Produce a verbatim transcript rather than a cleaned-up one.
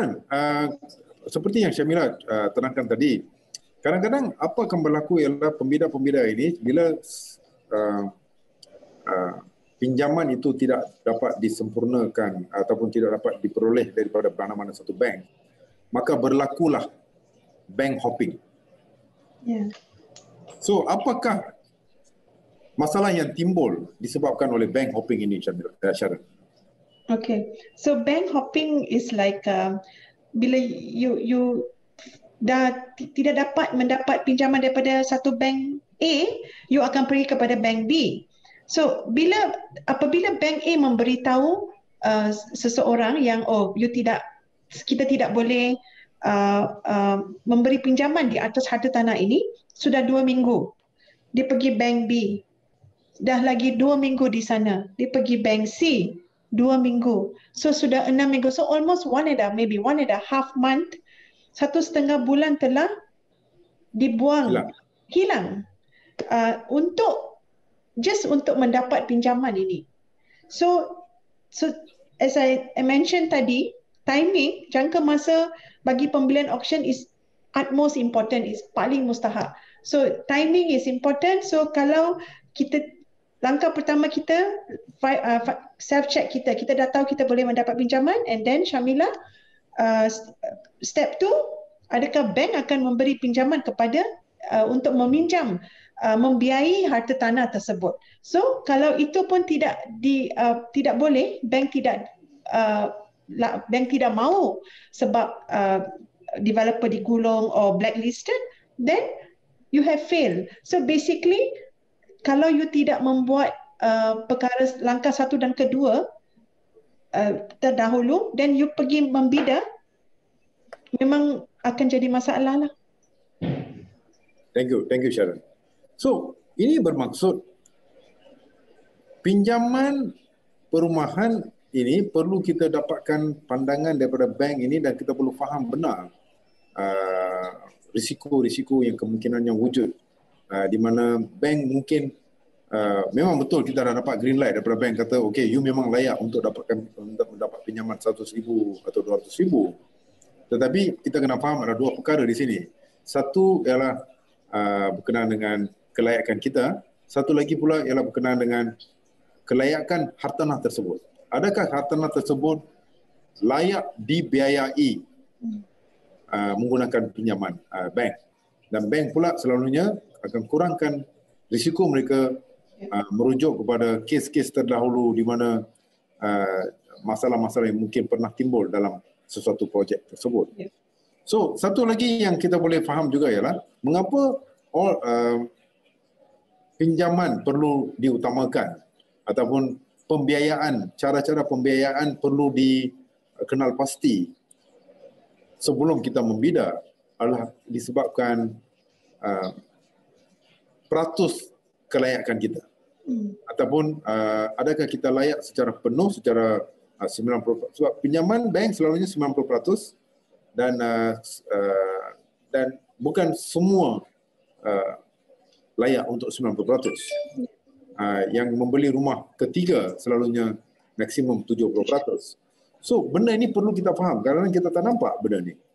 Sharon, uh, seperti yang Syamila uh, terangkan tadi, kadang-kadang apa akan berlaku ialah pembida-pembida ini bila uh, uh, pinjaman itu tidak dapat disempurnakan ataupun tidak dapat diperoleh daripada mana-mana satu bank, maka berlakulah bank hopping. Yeah. So, apakah masalah yang timbul disebabkan oleh bank hopping ini, Sharon? Okay, so bank hopping is like uh, bila you you dah tidak dapat mendapat pinjaman daripada satu bank A, you akan pergi kepada bank B. So bila apabila bank A memberitahu uh, seseorang yang oh you tidak kita tidak boleh uh, uh, memberi pinjaman di atas harta tanah ini, sudah dua minggu dia pergi bank B, dah lagi dua minggu di sana dia pergi bank C, dua minggu, so sudah enam minggu, so almost one and a maybe one and a half month, satu setengah bulan telah dibuang, hilang, hilang. Uh, untuk just untuk mendapat pinjaman ini. So, so as I, I mentioned tadi, timing, jangka masa bagi pembelian auction is utmost important, is paling mustahak. So timing is important. So kalau kita langkah pertama kita uh, self check kita, kita dah tahu kita boleh mendapat pinjaman, and then Syamila, uh, step two, adakah bank akan memberi pinjaman kepada uh, untuk meminjam uh, membiayai harta tanah tersebut. So kalau itu pun tidak di uh, tidak boleh, bank tidak uh, bank tidak mahu sebab uh, developer digulung or blacklisted, then you have failed. So basically kalau you tidak membuat uh, perkara langkah satu dan kedua uh, terdahulu, then you pergi membida, memang akan jadi masalah lah. Thank you, thank you Sharon. So, ini bermaksud pinjaman perumahan ini perlu kita dapatkan pandangan daripada bank ini dan kita perlu faham benar uh, risiko-risiko yang kemungkinannya wujud. Uh, di mana bank mungkin uh, memang betul kita dah dapat green light daripada bank kata okay, you memang layak untuk dapatkan untuk mendapat pinjaman seratus ribu atau dua ratus ribu. Tetapi kita kena faham ada dua perkara di sini. Satu ialah uh, berkenaan dengan kelayakan kita, satu lagi pula ialah berkenaan dengan kelayakan hartanah tersebut. Adakah hartanah tersebut layak dibiayai uh, menggunakan pinjaman uh, bank? Dan bank pula selalunya akan kurangkan risiko mereka uh, merujuk kepada kes-kes terdahulu di mana uh, masalah-masalah yang mungkin pernah timbul dalam sesuatu projek tersebut. So, satu lagi yang kita boleh faham juga ialah mengapa all, uh, pinjaman perlu diutamakan ataupun pembiayaan, cara-cara pembiayaan perlu dikenal pasti sebelum kita membida adalah disebabkan uh, peratus kelayakan kita. Hmm. Ataupun uh, adakah kita layak secara penuh, secara uh, sembilan puluh peratus. Sebab pinjaman bank selalunya sembilan puluh peratus dan uh, uh, dan bukan semua uh, layak untuk sembilan puluh peratus. Uh, yang membeli rumah ketiga selalunya maksimum tujuh puluh peratus. So benda ini perlu kita faham, kadang-kadang kita tak nampak benda ni.